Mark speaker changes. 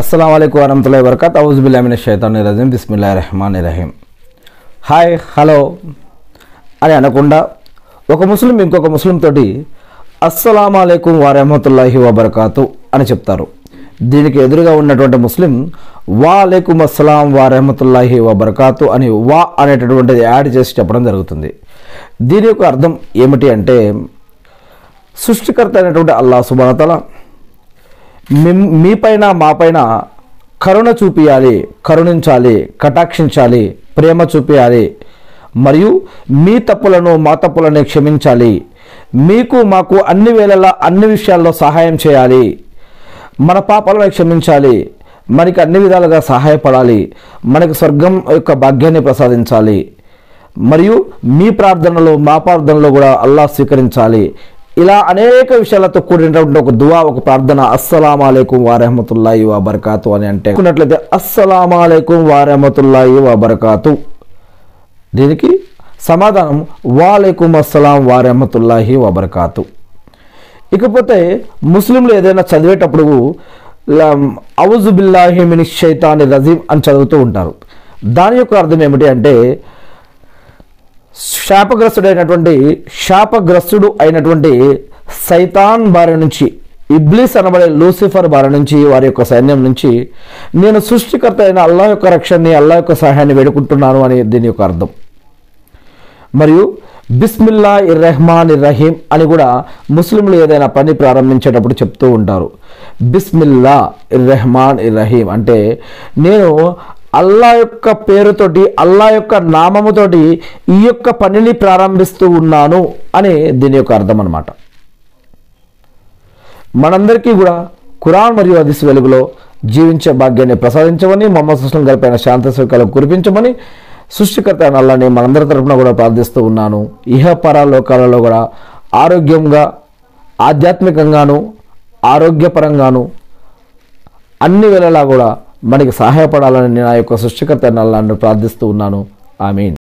Speaker 1: अस्सलाम वालेकुम वरहमतुल्लाहि वबरकातुहू औज़ु बिल्लाहि मिनश शैतानिर रजीम बिस्मिल्लाहिर रहमानिर रहीम హాయ్ హలో అని అనకుండా ఒక ముస్లిం ఇంకొక ముస్లిం తోటి అస్సలాము అలైకుం వరహమతుల్లాహి వబరకాతు అని చెప్తారు. దీనికి ఎదురుగా ఉన్నటువంటి ముస్లిం వా అలైకుం అస్సలాం వరహమతుల్లాహి వబరకాతు అని వా అనేటటువంటిది యాడ్ చేసి చెప్పడం జరుగుతుంది. దీని యొక్క అర్థం ఏమిటి అంటే, సృష్టికర్త అయినటువంటి అల్లాహ్ సుబ్హానహు వ తఆలా మీపైన మాపైన కరుణ చూపియాలి, కరుణించాలి, కటాక్షించాలి, ప్రేమ చూపించాలి, మరియు మీ తప్పులను మా తప్పులను క్షమించాలి, మీకు మాకు అన్ని వేళలా అన్ని విషయాల్లో సహాయం చేయాలి, మన పాపాలను క్షమించాలి, మనకి అన్ని విధాలుగా సహాయపడాలి, మనకు స్వర్గం యొక్క భాగ్యాన్ని ప్రసాదించాలి, మరియు మీ ప్రార్థనలు మా ప్రార్థనలు కూడా అల్లాహ్ స్వీకరించాలి. ఇలా అనేక విషయాలతో కూడినటువంటి ఒక దువా, ఒక ప్రార్థన అస్సలాము అలైకుం వరహమతుల్లాహి వబరకాతు అని అంటే ఉన్నట్లయితే అస్సలాము అలైకుం వరహమతుల్లాహి వబరకాతు. దీనికి సమాధానం వాలైకుం అస్సలాం వరహమతుల్లాహి వబరకాతు. ఇకపోతే ముస్లింలు ఏదైనా చదివేటప్పుడు ఔజు బిల్లాహి మినష్ షైతానిర్ రజీమ్ అని చదువుతూ ఉంటారు. దాని యొక్క అర్థం ఏమిటి అంటే, శాపగ్రస్తుడు అయినటువంటి సైతాన్ బారి నుంచి, ఇబ్లీస్ అనబడే లూసిఫర్ బారి నుంచి, వారి యొక్క సైన్యం నుంచి నేను సృష్టికర్త అయిన అల్లాహ్ యొక్క రక్షణని, అల్లాహ్ యొక్క సహాయాన్ని వేడుకుంటున్నాను అని దీని యొక్క అర్థం. మరియు బిస్మిల్లాహిర్ రహమానిర్ రహీం అని కూడా ముస్లింలు ఏదైనా పని ప్రారంభించేటప్పుడు చెప్తూ ఉంటారు. బిస్మిల్లాహిర్ రహమానిర్ రహీం అంటే నేను అల్లాహ్ యొక్క పేరుతోటి, అల్లాహ్ యొక్క నామముతోటి ఈ యొక్క పనిని ప్రారంభిస్తూ ఉన్నాను అని దీని యొక్క అర్థం అన్నమాట. మనందరికీ కూడా ఖురాన్ మరియు హదీస్ వెలుగులో జీవించే భాగ్యాన్ని ప్రసాదించమని, మొహమ్మద్ సల్లల్లాహు అలైహి వసల్లం గారిపైన శాంతి సౌఖ్యాలను కురిపించమని సృష్టికర్త అయిన అల్లాహ్ని మనందరి తరపున కూడా ప్రార్థిస్తూ ఉన్నాను. ఇహపర లోకాలలో కూడా ఆరోగ్యంగా, ఆధ్యాత్మికంగాను, ఆరోగ్యపరంగాను అన్ని వేళలా కూడా మనకి సహాయపడాలని నా యొక్క సృష్టికర్త అయిన అల్లాహ్ని ప్రార్థిస్తూ ఉన్నాను. ఆమీన్.